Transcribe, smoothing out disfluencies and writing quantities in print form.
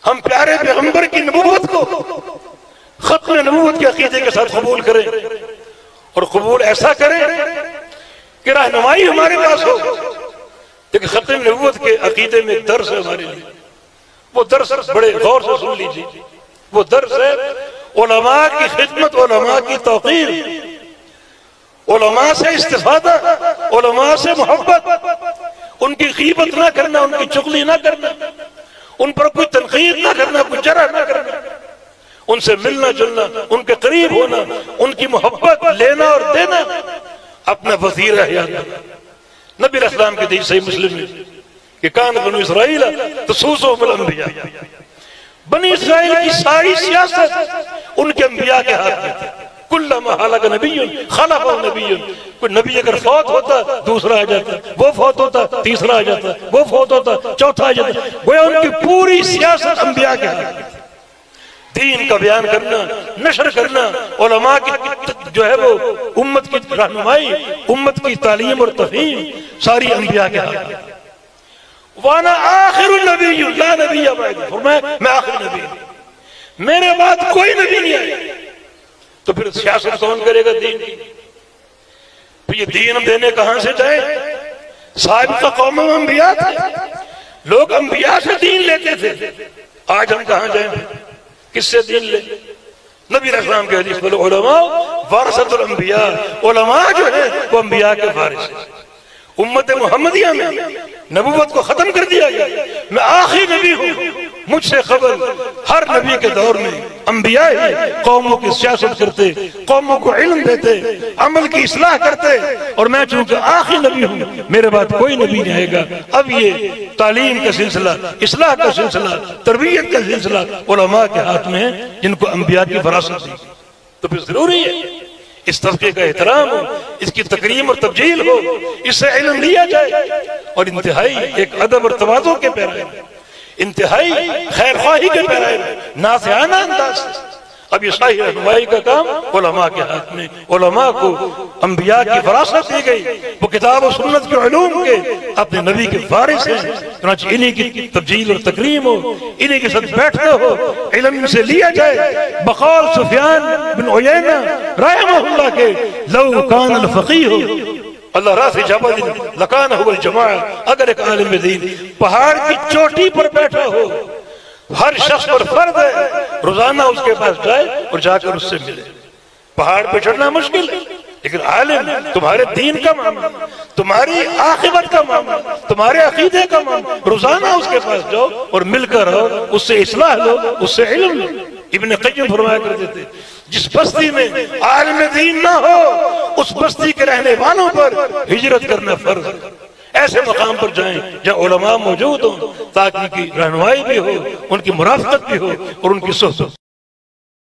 ہم پیارے پیغمبر کی نبوت کو ختم نبوت کے عقیدے کے ساتھ قبول کریں، اور قبول ایسا کریں کہ رہنمائی ہمارے پاس ہو۔ لیکن ختم نبوت کے عقیدے میں ایک درس ہے ہمارے لیے، وہ درس بڑے غور سے سن لیجیے۔ وہ درس ہے علماء کی خدمت، علماء کی توقیر، علماء سے استفادہ، علماء سے محبت، ان کی غیبت نہ کرنا، ان کی چغلی نہ کرنا، ان پر کوئی تنقید نہ کرنا، کوئی جرح نہ کرنا، ان سے ملنا جلنا، ان کے قریب ہونا، ان کی محبت لینا اور دینا اپنا وزیر حیات بنا۔ نبی علیہ السلام کے حدیث صحیح مسلم میں کہ کان بنو اسرائیل تسوسهم الانبیاء، بنی اسرائیل کی ساری سیاست ان کے انبیاء کے ہاتھ میں تھی۔ کلما ہلک نبی خلفہ نبی، کوئی نبی اگر فوت ہوتا دوسرا آ جاتا، وہ فوت ہوتا تیسرا آ جاتا، وہ فوت ہوتا چوتھا آ جاتا، گویا ان کی پوری سیاست انبیاء کے ہاتھ میں تھی۔ دین کا بیان کرنا، نشر کرنا، علماء کی جو ہے وہ امت کی رہنمائی، امت کی تعلیم اور تفہیم ساری انبیاء کے ہاتھ میں۔ وانا آخر النبی لا نبی بعد، فرمایا میں آخر نبی ہوں، میرے بعد کوئی نبی نہیں آئے۔ تو پھر سیاست کون کرے گا دین کی؟ پھر یہ دین دینے کہاں سے جائے؟ سابقہ قوم انبیاء تھے، لوگ انبیاء سے دین لیتے تھے، آج ہم کہاں جائیں؟ کس سے دین لیں؟ نبی علیہ السلام کے حدیث بولو علماء ورثۃ الانبیاء، علماء جو ہیں وہ انبیاء کے وارث ہیں۔ امت محمدیہ میں نبوت کو ختم کر دیا گیا، میں آخری نبی ہوں، مجھ سے قبل ہر نبی کے دور میں انبیاء ہی قوموں کی سیاست کرتے، قوموں کو علم دیتے، عمل کی اصلاح کرتے، اور میں چونکہ آخری نبی ہوں میرے بعد کوئی نبی نہیں آئے گا۔ اب یہ تعلیم کا سلسلہ، اصلاح کا سلسلہ، تربیت کا سلسلہ علماء کے ہاتھ میں ہے جن کو انبیاء کی وراثت دی۔ تو پھر ضروری ہے اس طبقے کا احترام ہو، اس کی تکریم اور تبجیل ہو، اس سے علم لیا جائے، اور انتہائی ایک ادب اور تواضع کے پیرائے، انتہائی خیر خواہی کے پیرائے، ناصحانہ انداز سے۔ اب یہ صحیح رہنمائی کا کام علماء کے ہاتھ میں، علماء کو انبیاء کی وراثت دی گئی، وہ کتاب و سنت کے علوم کے اپنے نبی کے وارث ہیں، چنانچہ انہی کی تبجیل اور تکریم ہو، انہی کے ساتھ بیٹھنا ہو، علم سے لیا جائے۔ بقول سفیان بن عیینہ رحمہ اللہ کے لو کان الفقیہ اللہ راس جبل لکان هو الجماع، اگر ایک عالم دین پہاڑ کی چوٹی پر بیٹھا ہو، ہر شخص پر فرض ہے روزانہ اس کے پاس جائے اور جا کر اس سے ملے۔ پہاڑ پہ چڑھنا مشکل ہے، لیکن عالم تمہارے دین کا معاملہ، تمہاری عاقبت کا معاملہ، تمہارے عقیدے کا معاملہ، روزانہ اس کے پاس جاؤ اور مل کر رہو، اس سے اصلاح لو، اس سے علم لو۔ ابن قیم فرمایا کرتے تھے جس بستی میں عالم دین نہ ہو اس بستی کے رہنے والوں پر ہجرت کرنا فرض ہے۔ ایسے مقام پر جائیں جہاں علماء موجود ہوں تاکہ ان کی رہنمائی بھی ہو، ان کی مرافقت بھی ہو اور ان کی صحبت